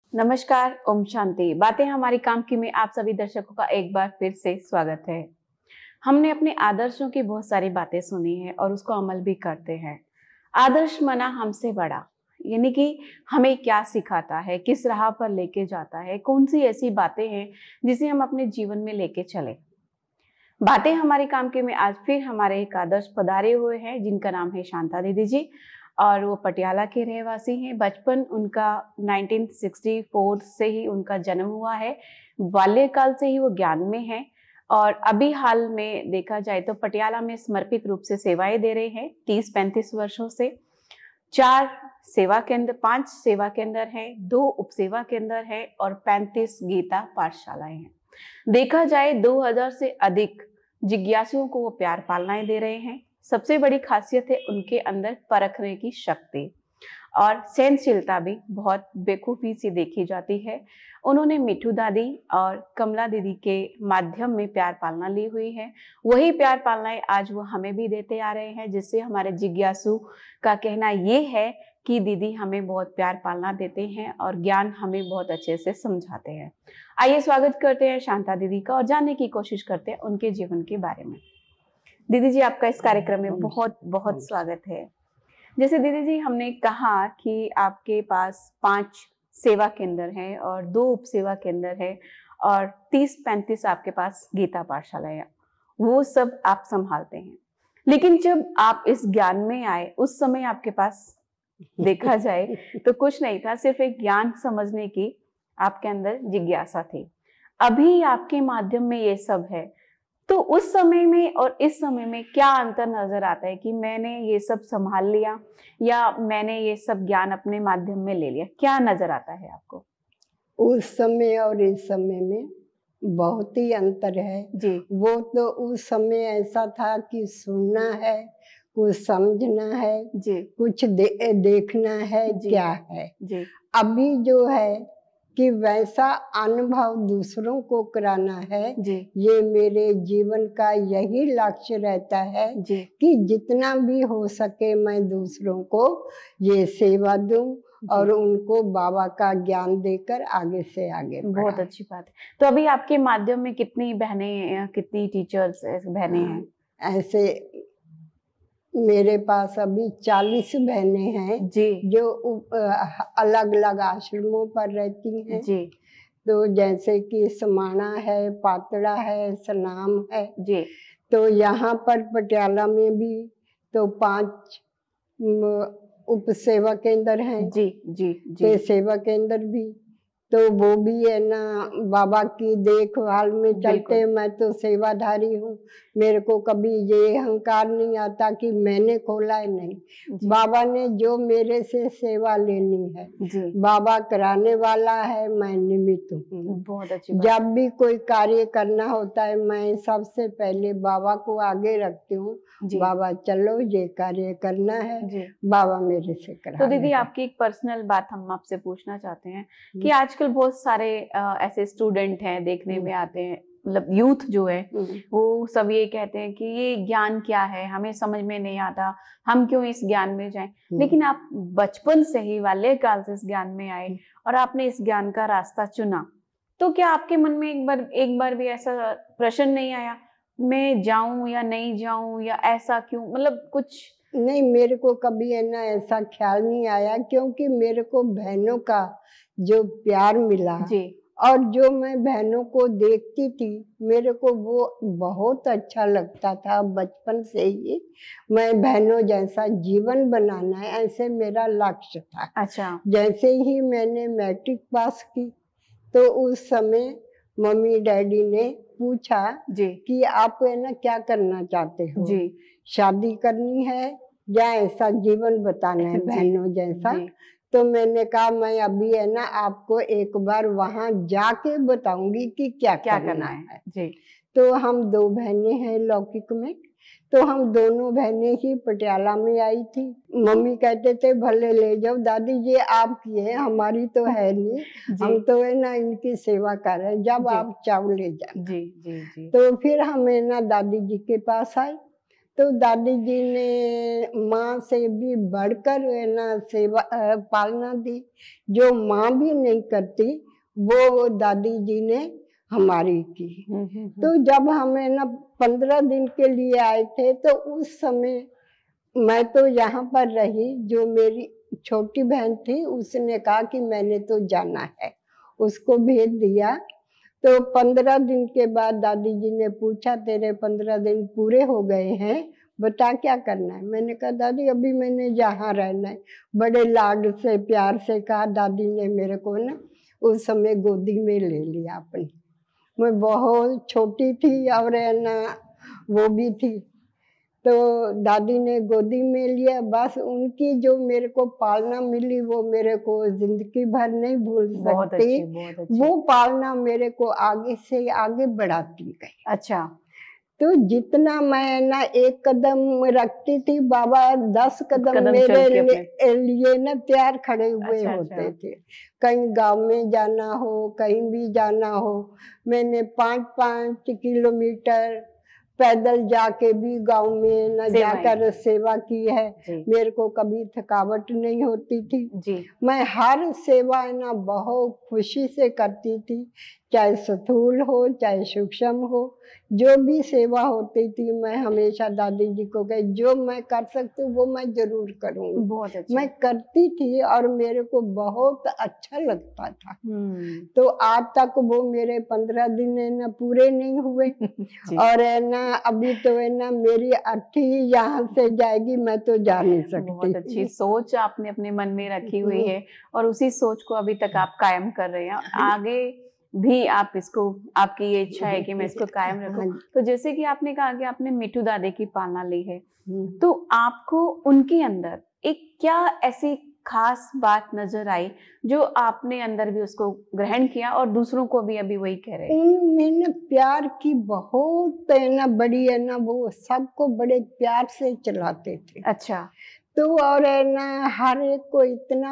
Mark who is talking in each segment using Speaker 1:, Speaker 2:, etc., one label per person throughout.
Speaker 1: नमस्कार, ओम शांति। बातें हमारी काम की में आप सभी दर्शकों का एक बार फिर से स्वागत है। हमने अपने आदर्शों की बहुत सारी बातें सुनी है और उसको अमल भी करते हैं। आदर्श माना हमसे बड़ा, यानी कि हमें क्या सिखाता है, किस राह पर लेके जाता है, कौन सी ऐसी बातें हैं जिसे हम अपने जीवन में लेके चले। बातें हमारे काम की में आज फिर हमारे एक आदर्श पधारे हुए हैं जिनका नाम है शांता दीदी जी और वो पटियाला के रहवासी हैं। बचपन उनका 1964 से ही उनका जन्म हुआ है। बाल्यकाल से ही वो ज्ञान में हैं और अभी हाल में देखा जाए तो पटियाला में समर्पित रूप से सेवाएं दे रहे हैं 30-35 वर्षों से। 4 सेवा केंद्र, 5 सेवा केंद्र हैं, 2 उपसेवा केंद्र हैं और 35 गीता पाठशालाएं हैं। देखा जाए 2000 से अधिक जिज्ञासुओं को वो प्यार पालनाएं दे रहे हैं। सबसे बड़ी खासियत है उनके अंदर परखने की शक्ति और सहनशीलता भी बहुत बेखूबी से देखी जाती है। उन्होंने मिठू दादी और कमला दीदी के माध्यम में प्यार पालना ली हुई है। वही प्यार पालनाएं आज वो हमें भी देते आ रहे हैं, जिससे हमारे जिज्ञासु का कहना ये है कि दीदी हमें बहुत प्यार पालना देते हैं और ज्ञान हमें बहुत अच्छे से समझाते हैं। आइए स्वागत करते हैं शांता दीदी का और जानने की कोशिश करते हैं उनके जीवन के बारे में। दीदी जी, आपका इस कार्यक्रम में बहुत बहुत स्वागत है। जैसे दीदी जी हमने कहा कि आपके पास 5 सेवा केंद्र हैं और 2 उप सेवा केंद्र हैं और 30-35 आपके पास गीता पाठशाला है, वो सब आप संभालते हैं। लेकिन जब आप इस ज्ञान में आए उस समय आपके पास देखा जाए तो कुछ नहीं था, सिर्फ एक ज्ञान समझने की आपके अंदर जिज्ञासा थी। अभी आपके माध्यम में ये सब है, तो उस समय में और इस समय में क्या अंतर नजर आता है कि मैंने ये सब संभाल लिया या मैंने ये सब ज्ञान अपने माध्यम में ले लिया? क्या नजर आता है आपको?
Speaker 2: उस समय और इस समय में बहुत ही अंतर है
Speaker 1: जी।
Speaker 2: वो तो उस समय ऐसा था कि सुनना है, कुछ समझना है
Speaker 1: जी।
Speaker 2: कुछ देखना है
Speaker 1: जी।
Speaker 2: क्या है।
Speaker 1: जी।
Speaker 2: अभी जो है कि वैसा अनुभव दूसरों को कराना है।
Speaker 1: जी।
Speaker 2: ये मेरे जीवन का यही लक्ष्य रहता है
Speaker 1: जी।
Speaker 2: कि जितना भी हो सके मैं दूसरों को ये सेवा दूं और उनको बाबा का ज्ञान देकर आगे से आगे
Speaker 1: बहुत अच्छी बात है। तो अभी आपके माध्यम में कितनी बहनें, कितनी टीचर्स बहनें हैं?
Speaker 2: ऐसे मेरे पास अभी 40 बहनें हैं
Speaker 1: जी।
Speaker 2: जो अलग अलग आश्रमों पर रहती हैं।
Speaker 1: जी।
Speaker 2: तो जैसे कि समाना है, पातड़ा है, सनाम है।
Speaker 1: जी।
Speaker 2: तो यहाँ पर पटियाला में भी तो 5 उप सेवा केंद्र हैं।
Speaker 1: जी। जी। जी।
Speaker 2: तो सेवा केंद्र भी तो वो भी है ना बाबा की देखभाल में चलते। मैं तो सेवाधारी हूँ, मेरे को कभी ये अहंकार नहीं आता कि मैंने खोला है, नहीं। बाबा ने जो मेरे से सेवा लेनी है बाबा कराने वाला है, मैं निमित्त हूँ।
Speaker 1: बहुत अच्छी बात।
Speaker 2: जब भी कोई कार्य करना होता है मैं सबसे पहले बाबा को आगे रखती हूँ। बाबा चलो ये कार्य करना है, बाबा मेरे से करा।
Speaker 1: तो दीदी आपकी एक पर्सनल बात हम आपसे पूछना चाहते हैं कि आजकल बहुत सारे ऐसे स्टूडेंट हैं देखने में आते हैं, मतलब यूथ जो है वो सब ये कहते हैं कि ये ज्ञान क्या है, हमें समझ में नहीं आता, हम क्यों इस ज्ञान में जाएं। लेकिन आप बचपन से ही बाल्यकाल से इस ज्ञान में आए और आपने इस ज्ञान का रास्ता चुना, तो क्या आपके मन में एक बार भी ऐसा प्रश्न नहीं आया मैं जाऊं या नहीं जाऊं या ऐसा क्यों, मतलब कुछ?
Speaker 2: नहीं, मेरे को कभी है ना ऐसा ख्याल नहीं आया, क्योंकि मेरे को बहनों का जो प्यार मिला और जो मैं बहनों को देखती थी मेरे को वो बहुत अच्छा लगता था। बचपन से ही मैं बहनों जैसा जीवन बनाना है ऐसे मेरा लक्ष्य था।
Speaker 1: अच्छा।
Speaker 2: जैसे ही मैंने मैट्रिक पास की तो उस समय मम्मी डैडी ने पूछा कि आप है ना क्या करना चाहते हो, शादी करनी है या ऐसा जीवन बताना है बहनों जैसा। तो मैंने कहा मैं अभी है ना आपको एक बार वहां जाके बताऊंगी कि क्या करना है। तो हम 2 बहनें हैं लौकिक में, तो हम दोनों बहनें ही पटियाला में आई थी। मम्मी कहते थे भले ले जाओ दादी, ये आपकी है हमारी तो है नहीं, हम तो है ना इनकी सेवा कर रहे हैं, जब आप चाहो ले जाना। तो फिर हम है ना दादी जी के पास आए। तो दादी जी ने माँ से भी बढ़कर है ना सेवा पालना दी। जो माँ भी नहीं करती वो दादी जी ने हमारी की। तो जब हमें ना 15 दिन के लिए आए थे तो उस समय मैं तो यहाँ पर रही। जो मेरी छोटी बहन थी उसने कहा कि मैंने तो जाना है, उसको भेज दिया। तो 15 दिन के बाद दादी जी ने पूछा तेरे 15 दिन पूरे हो गए हैं, बता क्या करना है। मैंने कहा दादी अभी मैंने यहाँ रहना है। बड़े लाड से प्यार से कहा। दादी ने मेरे को ना उस समय गोदी में ले लिया अपनी। मैं बहुत छोटी थी और है ना वो भी थी। तो दादी ने गोदी में लिया। बस उनकी जो मेरे को पालना मिली वो मेरे को जिंदगी भर नहीं भूल सकती।
Speaker 1: बहुत अच्छी।
Speaker 2: वो पालना मेरे को आगे से आगे बढ़ाती गई।
Speaker 1: अच्छा।
Speaker 2: तो जितना मैं ना एक कदम रखती थी बाबा 10 कदम मेरे लिए ना तैयार खड़े हुए होते थे। कहीं गांव में जाना हो, कहीं भी जाना हो, मैंने 5-5 किलोमीटर पैदल जाके भी गांव में न जाकर सेवा की है। मेरे को कभी थकावट नहीं होती थी जी। मैं हर सेवा ना बहुत खुशी से करती थी, चाहे स्थूल हो चाहे सूक्ष्म हो। जो भी सेवा होती थी मैं हमेशा दादी जी को कही जो मैं कर सकती हूँ वो मैं जरूर करूँगी। बहुत अच्छा। मैं करती थी और मेरे को बहुत अच्छा लगता था। तो आज तक वो मेरे 15 दिन है ना पूरे नहीं हुए और है ना अभी तो है ना मेरी अर्थी यहाँ से जाएगी, मैं तो जा नहीं सकती।
Speaker 1: बहुत अच्छी सोच आपने अपने मन में रखी हुई है और उसी सोच को अभी तक आप कायम कर रहे हैं। आगे भी आप इसको, आपकी ये इच्छा है कि मैं इसको कायम रखूं। तो जैसे कि आपने कहा कि आपने मिठू दादी की पालना ली है, तो आपको उनके अंदर एक क्या ऐसी खास बात नजर आई जो आपने अंदर भी उसको ग्रहण किया और दूसरों को भी अभी वही कह रहे हैं?
Speaker 2: उनमें प्यार की बहुत है ना बड़ी है ना, वो सबको बड़े प्यार से चलाते थे।
Speaker 1: अच्छा।
Speaker 2: तो और है ना हर एक को इतना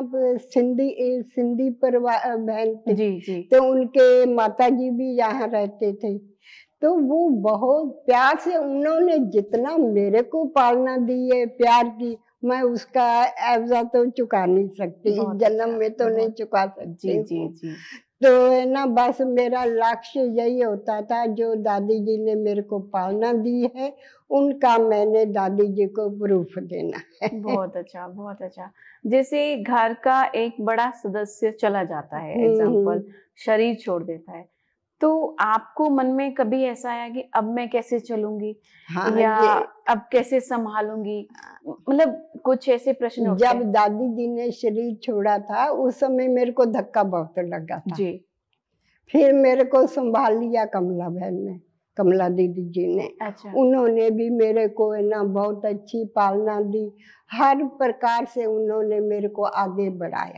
Speaker 2: सिंधी परिवार बहन थी जी जी। तो उनके माता जी भी यहाँ रहते थे। तो वो बहुत प्यार से उन्होंने जितना मेरे को पालना दी है प्यार की, मैं उसका एवजा तो चुका नहीं सकती, इस जन्म में तो नहीं चुका सकती। जी जी। तो है ना बस मेरा लक्ष्य यही होता था जो दादी जी ने मेरे को पालना दी है उनका मैंने दादी जी को प्रूफ देना है।
Speaker 1: बहुत अच्छा, बहुत अच्छा। जैसे घर का एक बड़ा सदस्य चला जाता है, एग्जाम्पल शरीर छोड़ देता है, तो आपको मन में कभी ऐसा आया कि अब मैं कैसे चलूंगी? हाँ, या अब कैसे संभालूंगी? मतलब कुछ ऐसे प्रश्न उठते हैं।
Speaker 2: जब दादी जी ने शरीर छोड़ा था उस समय मेरे को धक्का बहुत लगा था जी। फिर मेरे को संभाल लिया कमला बहन ने, कमला दीदी जी ने। अच्छा। उन्होंने भी मेरे को है ना बहुत अच्छी पालना दी, हर प्रकार से उन्होंने मेरे को आगे बढ़ाया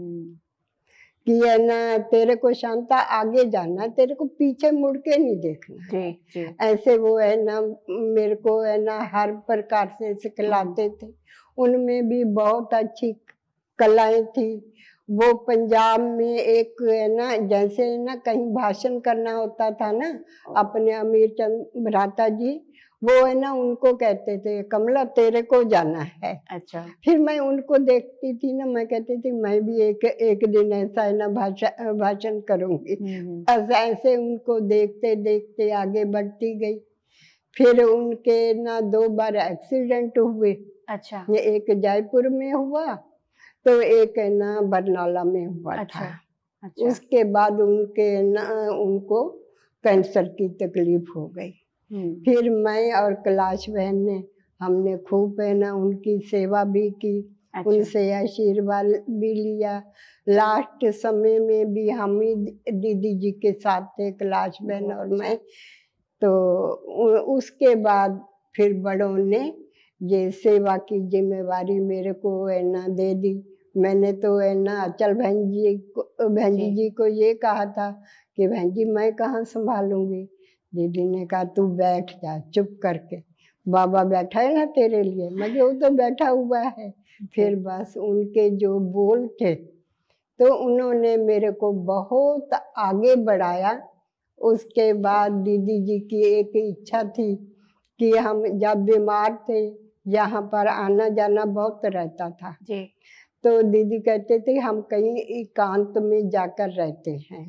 Speaker 2: कि है ना तेरे को शांता आगे जाना, तेरे को पीछे मुड़ के नहीं देखना जी, जी। ऐसे वो है ना मेरे को है ना हर प्रकार से सिखलाते थे। उनमें भी बहुत अच्छी कलाएं थी। वो पंजाब में एक है ना जैसे ना कहीं भाषण करना होता था ना, अपने अमीर चंद भ्राता जी वो है ना उनको कहते थे कमला तेरे को जाना है। अच्छा। फिर मैं उनको देखती थी ना, मैं कहती थी मैं भी एक दिन ऐसा है ना भाषण करूंगी। ऐसे उनको देखते देखते आगे बढ़ती गई। फिर उनके ना 2 बार एक्सीडेंट हुए। अच्छा। ये एक जयपुर में हुआ तो एक है ना बरनाला में हुआ। अच्छा। था। अच्छा। उसके बाद उनके ना उनको कैंसर की तकलीफ हो गई। फिर मैं और कैलाश बहन ने हमने खूब है ना उनकी सेवा भी की। अच्छा। उनसे आशीर्वाद भी लिया। लास्ट समय में भी हम ही दीदी जी के साथ थे, कैलाश बहन और मैं। तो उसके बाद फिर बड़ों ने ये सेवा की जिम्मेवारी मेरे को है ना दे दी। मैंने तो है ना अचल बहन जी को ये कहा था कि बहन जी मैं कहाँ संभालूंगी। दीदी ने कहा तू बैठ जा चुप करके, बाबा बैठा है ना तेरे लिए। मैं वो तो बैठा हुआ है। फिर बस उनके जो बोल थे तो उन्होंने मेरे को बहुत आगे बढ़ाया। उसके बाद दीदी जी की एक इच्छा थी कि हम जब बीमार थे यहाँ पर आना जाना बहुत रहता था
Speaker 1: जी।
Speaker 2: तो दीदी कहते थे हम कहीं एकांत में जाकर रहते हैं।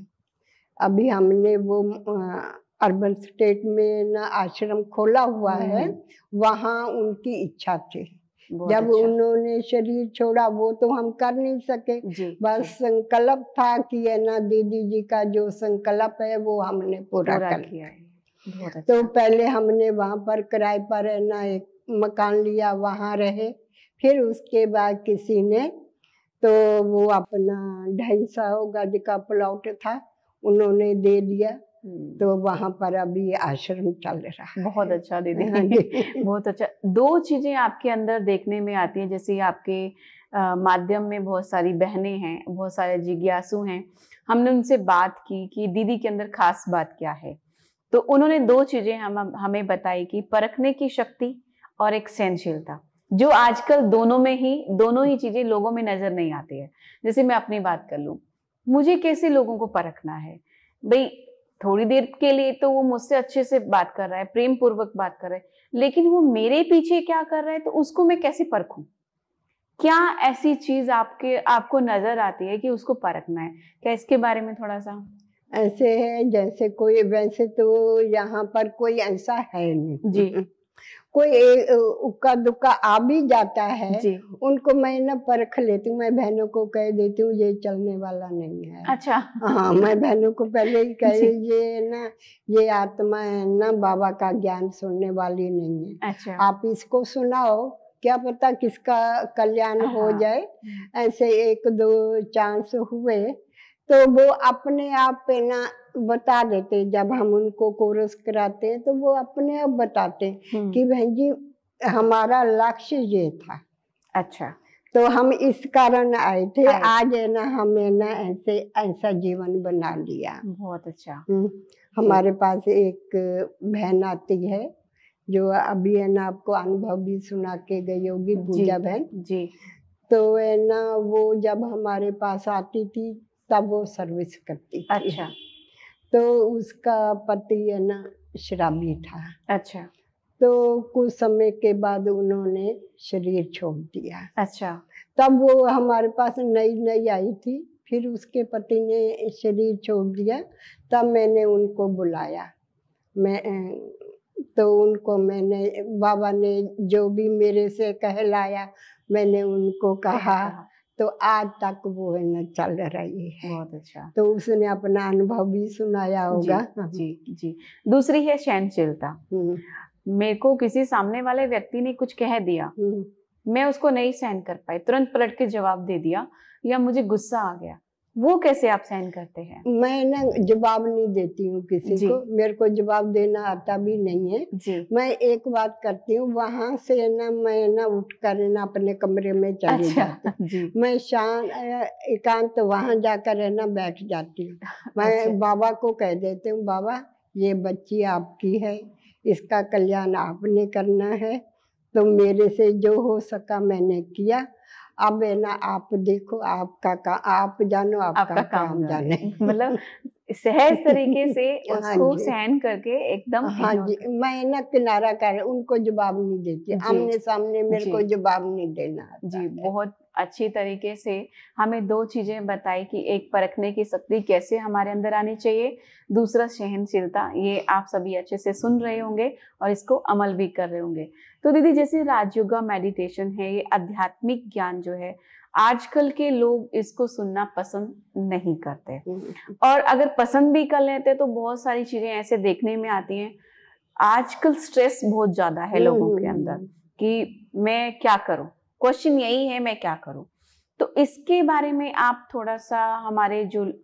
Speaker 2: अभी हमने वो अर्बन स्टेट में ना आश्रम खोला हुआ है, वहाँ उनकी इच्छा थी। जब
Speaker 1: अच्छा।
Speaker 2: उन्होंने शरीर छोड़ा वो तो हम कर नहीं सके, बस संकल्प था कि है ना दीदी जी का जो संकल्प है वो हमने पूरा कर किया है।
Speaker 1: बहुत अच्छा।
Speaker 2: तो पहले हमने वहाँ पर किराए पर है ना एक मकान लिया, वहाँ रहे। फिर उसके बाद किसी ने तो वो अपना 250 गज का प्लॉट था उन्होंने दे दिया, तो वहाँ पर अभी आश्रम चल रहा है।
Speaker 1: बहुत अच्छा दीदी। बहुत अच्छा। 2 चीजें आपके अंदर देखने में आती हैं, जैसे आपके माध्यम में बहुत सारी बहनें हैं, बहुत सारे जिज्ञासु हैं। हमने उनसे बात की कि दीदी के अंदर खास बात क्या है, तो उन्होंने 2 चीजें हमें बताई कि परखने की शक्ति और एक सहनशीलता, जो आजकल दोनों ही चीजें लोगों में नजर नहीं आती है। जैसे मैं अपनी बात कर लूं, मुझे कैसे लोगों को परखना है भाई, थोड़ी देर के लिए तो वो मुझसे अच्छे से बात कर रहा है, प्रेम पूर्वक बात कर रहा है, लेकिन वो मेरे पीछे क्या कर रहा है तो उसको मैं कैसे परखूं? क्या ऐसी चीज आपको नजर आती है कि उसको परखना है? क्या इसके बारे में थोड़ा सा?
Speaker 2: ऐसे है जैसे कोई, वैसे तो यहाँ पर कोई ऐसा है नहीं
Speaker 1: जी।
Speaker 2: कोई उक्का दुक्का आ भी जाता है जी। उनको मैं ना परख लेती हूँ, मैं बहनों को कह देती हूँ ये चलने वाला नहीं है।
Speaker 1: अच्छा।
Speaker 2: हाँ, मैं बहनों को पहले ही कह ये ना ये आत्मा है ना बाबा का ज्ञान सुनने वाली नहीं है। अच्छा। आप इसको सुनाओ, क्या पता किसका कल्याण हो जाए। ऐसे 1-2 चांस हुए तो वो अपने आप पे ना बता देते, जब हम उनको कोरस कराते हैं तो वो अपने आप बताते कि बहन जी हमारा लक्ष्य ये था। अच्छा। तो हम इस कारण आए थे, आज है ना हमें ना ऐसा जीवन बना लिया।
Speaker 1: बहुत अच्छा।
Speaker 2: हमारे पास एक बहन आती है जो अभी है ना आपको अनुभव भी सुना के गई होगी, पूजा बहन जी। तो है ना वो जब हमारे पास आती थी तब वो सर्विस करती थी।
Speaker 1: अच्छा।
Speaker 2: तो उसका पति है ना शराबी था।
Speaker 1: अच्छा।
Speaker 2: तो कुछ समय के बाद उन्होंने शरीर छोड़ दिया।
Speaker 1: अच्छा।
Speaker 2: तब वो हमारे पास नई आई थी, फिर उसके पति ने शरीर छोड़ दिया, तब मैंने उनको बुलाया। तो उनको मैंने, बाबा ने जो भी मेरे से कहलाया मैंने उनको कहा, तो आज तक वो है ना चल रही है।
Speaker 1: बहुत अच्छा।
Speaker 2: तो उसने अपना अनुभव भी सुनाया होगा।
Speaker 1: जी जी। दूसरी है सहनशीलता। मेरे को किसी सामने वाले व्यक्ति ने कुछ कह दिया, मैं उसको नहीं सहन कर पाई, तुरंत पलट के जवाब दे दिया या मुझे गुस्सा आ गया, वो कैसे आप सहन करते हैं?
Speaker 2: मैं ना जवाब नहीं देती हूँ किसी को, मेरे को जवाब देना आता भी नहीं है जी। मैं एक बात करती हूँ, वहां से ना मैं ना उठ कर ना अपने कमरे में चली जाती जी। मैं शांत एकांत वहां जाकर है ना बैठ जाती हूँ। मैं बाबा को कह देती हूँ, बाबा ये बच्ची आपकी है, इसका कल्याण आपने करना है, तो मेरे से जो हो सका मैंने किया, अब है ना आप देखो, आप जानो आपका काम जाने।
Speaker 1: मतलब सहज तरीके से उसको सहन करके एकदम।
Speaker 2: हाँ जी, मैं ना किनारा कर उनको जवाब नहीं देती, आमने सामने मेरे को जवाब नहीं देना आता
Speaker 1: जी। बहुत अच्छी तरीके से हमें 2 चीजें बताई कि एक परखने की शक्ति कैसे हमारे अंदर आनी चाहिए, दूसरा सहनशीलता। ये आप सभी अच्छे से सुन रहे होंगे और इसको अमल भी कर रहे होंगे। तो दीदी जैसे राजयोगा मेडिटेशन है, ये आध्यात्मिक ज्ञान जो है, आजकल के लोग इसको सुनना पसंद नहीं करते, और अगर पसंद भी कर लेते तो बहुत सारी चीजें ऐसे देखने में आती हैं। आजकल स्ट्रेस बहुत ज्यादा है लोगों के अंदर कि मैं क्या करूं, क्वेश्चन यही है मैं क्या करूं। तो इसके बारे में आप थोड़ा सा हमारे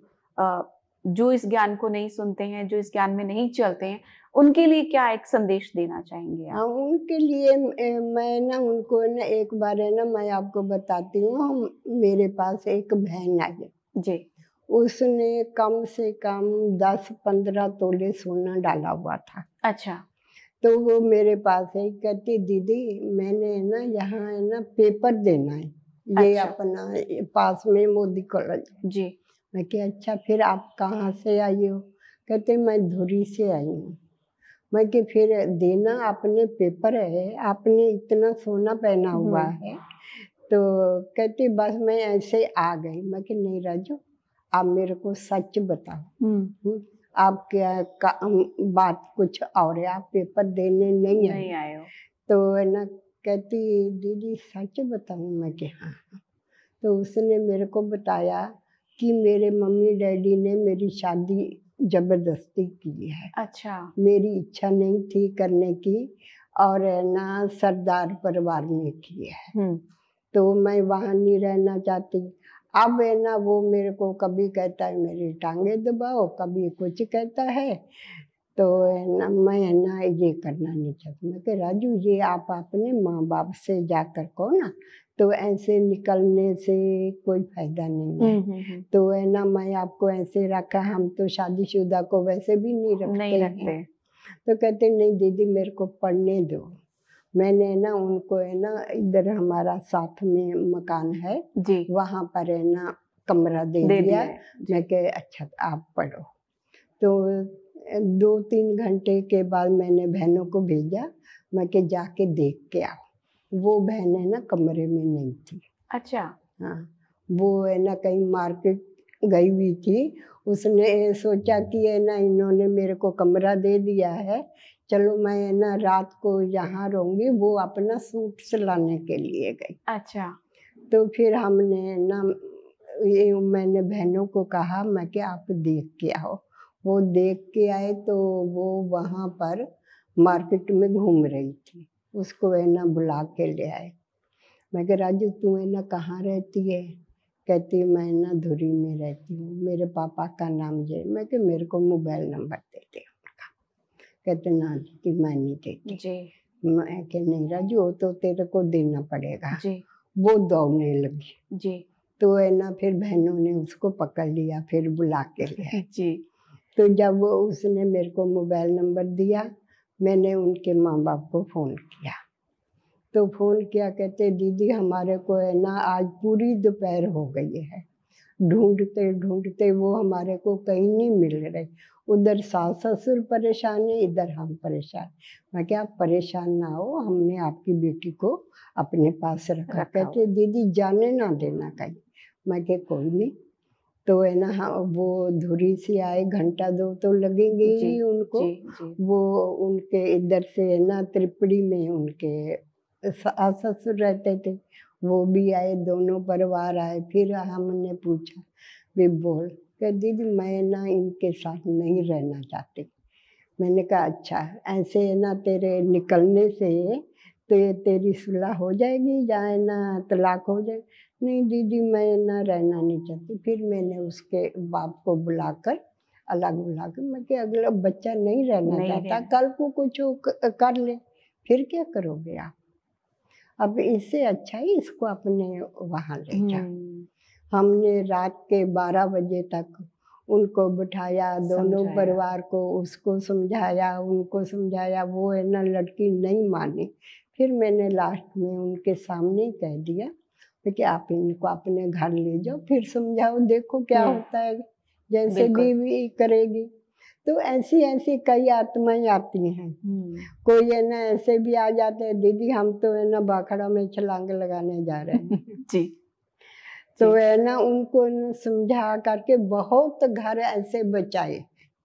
Speaker 1: जो इस ज्ञान को नहीं सुनते हैं, जो इस ज्ञान में नहीं चलते हैं, उनके लिए क्या एक संदेश देना चाहेंगे आप?
Speaker 2: उनके लिए मैं ना उनको ना एक बार है ना मैं आपको बताती हूँ, मेरे पास एक बहन आई जी। उसने कम से कम 10-15 तोले सोना डाला हुआ था। अच्छा। तो वो मेरे पास है, कहती दीदी मैंने ना यहाँ है ना पेपर देना है, ये अच्छा। अपना पास में मोदी कॉलेज जी। मैं कहा अच्छा, फिर आप कहाँ से आई हो? कहते मैं धुरी से आई हूँ। मैं कि फिर देना, अपने पेपर है, आपने इतना सोना पहना हुआ है। तो कहती बस मैं ऐसे आ गई। मैं कि नहीं राजू, आप मेरे को सच बताओ, आप क्या बात कुछ और है, आप पेपर देने नहीं आए हो। तो है ना, कहती दीदी सच बताऊं? मैं कि हाँ। तो उसने मेरे को बताया कि मेरे मम्मी डैडी ने मेरी शादी जबरदस्ती की है। अच्छा। मेरी इच्छा नहीं थी करने की, और है ना सरदार परिवार ने की है। तो मैं वहाँ नहीं रहना चाहती। अब है ना वो मेरे को कभी कहता है मेरी टांगे दबाओ, कभी कुछ कहता है। तो है ना मैं है ना ये करना नहीं चाहती। मैं कह राजू, ये आप अपने माँ बाप से जाकर कहो ना, तो ऐसे निकलने से कोई फायदा नहीं है। तो है ना मैं आपको ऐसे रखा, हम तो शादीशुदा को वैसे भी नहीं रखते। तो कहते नहीं दीदी मेरे को पढ़ने दो। मैंने ना उनको है ना, इधर हमारा साथ में मकान है जी, वहाँ पर है ना कमरा दे दिया। मैं कहे अच्छा आप पढ़ो। तो 2-3 घंटे के बाद मैंने बहनों को भेजा, मैं के जाके देख के आओ। वो बहन है ना कमरे में नहीं थी। अच्छा। हाँ, वो है ना कहीं मार्केट गई हुई थी। उसने सोचा कि है ना इन्होंने मेरे को कमरा दे दिया है, चलो मैं है ना रात को यहाँ रहूँगी। वो अपना सूट सिलाने के लिए गई। अच्छा। तो फिर हमने ना ये मैंने बहनों को कहा मैं कि आप देख के आओ। वो देख के आए तो वो वहाँ पर मार्केट में घूम रही थी, उसको है ना बुला के ले आए। मैं कह राजू तू है ना कहाँ रहती है? कहती मैं ना धुरी में रहती हूँ, मेरे पापा का नाम ये। मैं कि मेरे को मोबाइल नंबर दे दे उनका। कहते ना दीदी मैं नहीं देती जी। मैं कि नहीं राजू वो तो तेरे को देना पड़ेगा जी। वो दौड़ने लगी जी। तो है ना फिर बहनों ने उसको पकड़ लिया, फिर बुला के लिया जी। तो जब उसने मेरे को मोबाइल नंबर दिया, मैंने उनके माँ बाप को फ़ोन किया। तो फ़ोन किया, कहते दीदी हमारे को है ना आज पूरी दोपहर हो गई है, ढूंढते ढूंढते वो हमारे को कहीं नहीं मिल रहे। उधर सास ससुर परेशान है, इधर हम परेशान। मैं क्या आप परेशान ना हो, हमने आपकी बेटी को अपने पास रखा। कहते दीदी जाने ना देना कहीं। मैं क्या कोई नहीं। तो है ना हाँ, वो धुरी से आए, घंटा 2 तो लगेंगे ही उनको जी, जी। वो उनके इधर से है ना त्रिपुरी में उनके सास ससुर रहते थे, वो भी आए, दोनों परिवार आए। फिर हमने पूछा भी बोल, कह दीदी मैं ना इनके साथ नहीं रहना चाहती। मैंने कहा अच्छा, ऐसे है ना तेरे निकलने से तो ये तेरी सुलह हो जाएगी या है ना तलाक हो जाए? नहीं दीदी मैं ना रहना नहीं चाहती। फिर मैंने उसके बाप को बुलाकर अलग बुला कर मैं कि अगला बच्चा नहीं रहना चाहता, कल को कुछ कर ले, फिर क्या करोगे आप? अब इससे अच्छा ही इसको अपने वहाँ ले जाओ। हमने रात के 12 बजे तक उनको बिठाया, दोनों परिवार को, उसको समझाया, उनको समझाया। वो है ना लड़की नहीं मानी। फिर मैंने लास्ट में उनके सामने कह दिया कि आप इनको अपने घर ले जाओ, फिर समझाओ, देखो क्या होता है, जैसे बीवी करेगी। तो ऐसी ऐसी कई आत्माएं आती हैं। कोई है ना ऐसे भी आ जाते हैं, दीदी हम तो है ना बाखड़ा में छलांग लगाने जा रहे हैं जी। तो है ना उनको न समझा करके बहुत घर ऐसे बचाए।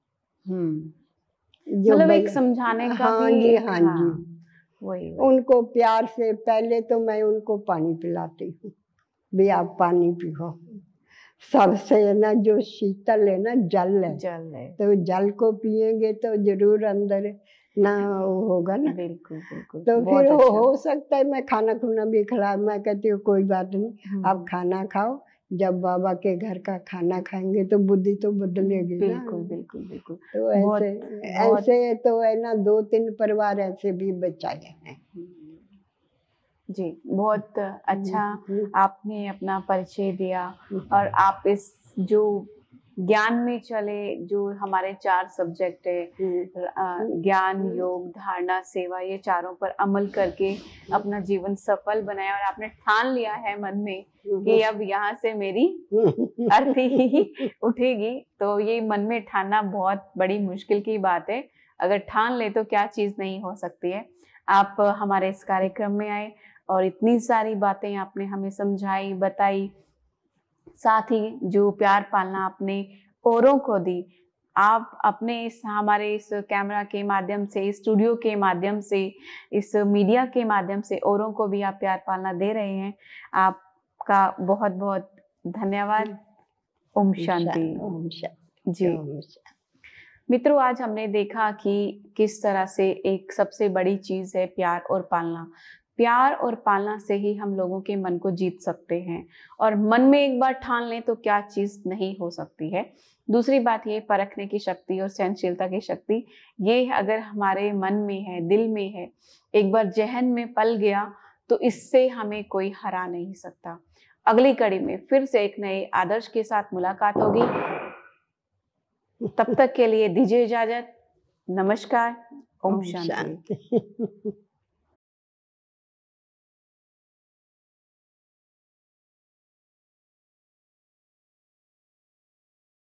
Speaker 1: मतलब एक समझाने का
Speaker 2: हाँ
Speaker 1: भी
Speaker 2: जी, हाँ
Speaker 1: हाँ,
Speaker 2: जी।
Speaker 1: वही
Speaker 2: उनको प्यार से, पहले तो मैं उनको पानी पिलाती हूँ, भी आप पानी पियो। सबसे है ना जो शीतल है ना जल है, तो जल को पिएंगे तो जरूर अंदर ना वो होगा ना। बिल्कुल बिल्कुल। तो फिर अच्छा। हो सकता है मैं खाना खुना भी खिला। मैं कहती हूँ कोई बात नहीं, आप खाना खाओ, जब बाबा के घर का खाना खाएंगे तो बुद्धि तो बदलेगी ना। बिल्कुल बिल्कुल बिल्कुल। तो ऐसे तो है ना 2-3 परिवार ऐसे भी बचाए हैं
Speaker 1: जी। बहुत अच्छा आपने अपना परिचय दिया, और आप इस जो ज्ञान में चले, जो हमारे 4 सब्जेक्ट है, ज्ञान, योग, धारणा, सेवा, ये चारों पर अमल करके अपना जीवन सफल बनाया। और आपने ठान लिया है मन में कि अब यहाँ से मेरी अर्थी ही उठेगी। तो ये मन में ठानना बहुत बड़ी मुश्किल की बात है। अगर ठान ले तो क्या चीज नहीं हो सकती है। आप हमारे इस कार्यक्रम में आए और इतनी सारी बातें आपने हमें समझाई, बताई, साथ ही जो प्यार पालना आपने औरों को दी, आप अपने इस हमारे इस कैमरा के माध्यम से, इस स्टूडियो के माध्यम से, इस मीडिया के माध्यम से औरों को भी आप प्यार पालना दे रहे हैं। आपका बहुत बहुत धन्यवाद। ओम शांति।
Speaker 2: ओम शांति।
Speaker 1: जी मित्रों, आज हमने देखा कि किस तरह से एक सबसे बड़ी चीज है प्यार और पालना। प्यार और पालना से ही हम लोगों के मन को जीत सकते हैं, और मन में एक बार ठान लें तो क्या चीज नहीं हो सकती है। दूसरी बात ये परखने की शक्ति और सहनशीलता की शक्ति, ये अगर हमारे मन में है, दिल में है, एक बार जहन में पल गया तो इससे हमें कोई हरा नहीं सकता। अगली कड़ी में फिर से एक नए आदर्श के साथ मुलाकात होगी। तब तक के लिए दीजिए इजाजत। नमस्कार। ओम शांति।